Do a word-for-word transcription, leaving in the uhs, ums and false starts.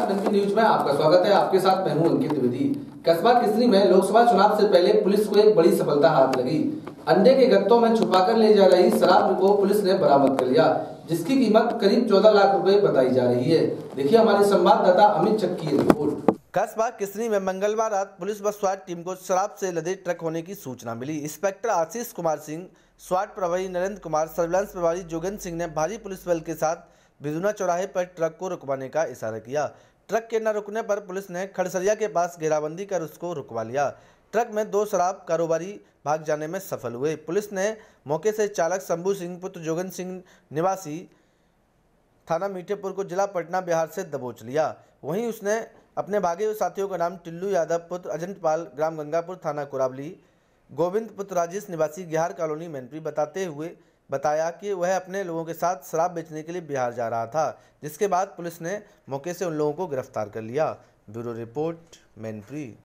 नमस्कार, MP news में आपका स्वागत है। आपके साथ मैं हूं अंकित द्विवेदी। कस्बा किसनी में लोकसभा चुनाव से पहले पुलिस को एक बड़ी सफलता हाथ लगी। अंडे के गत्तों में छुपाकर ले जा रही शराब को पुलिस ने बरामद कर लिया, जिसकी कीमत करीब चौदह लाख रुपए बताई जा रही है। देखिए हमारे संवाददाता अमित चक की रिपोर्ट। कस्बा किसनी में मंगलवार रात पुलिस व स्वाट टीम को शराब से लदे ट्रक होने की सूचना मिली। इंस्पेक्टर आशीष कुमार सिंह, स्वाट प्रभारी नरेंद्र कुमार, सर्विलांस प्रभारी जोगेंद्र सिंह ने भारी पुलिस बल के साथ बिदुना चौराहे पर ट्रक को रुकवाने का इशारा किया। ट्रक के न रुकने पर पुलिस ने खड़सरिया के पास घेराबंदी कर उसको रुकवा लिया। ट्रक में दो शराब कारोबारी भाग जाने में सफल हुए। पुलिस ने मौके से चालक शंभू सिंह पुत्र जोगेंद्र सिंह निवासी थाना मीठेपुर को जिला पटना बिहार से दबोच लिया। वहीं उसने अपने भागे हुए साथियों का नाम टिल्लू यादव पुत्र अजंतपाल ग्राम गंगापुर थाना कोरावली, गोविंद पुत्र राजेश निवासी बिहार कॉलोनी मैनपुरी बताते हुए बताया कि वह अपने लोगों के साथ शराब बेचने के लिए बिहार जा रहा था, जिसके बाद पुलिस ने मौके से उन लोगों को गिरफ्तार कर लिया। Bureau report, Mainpuri.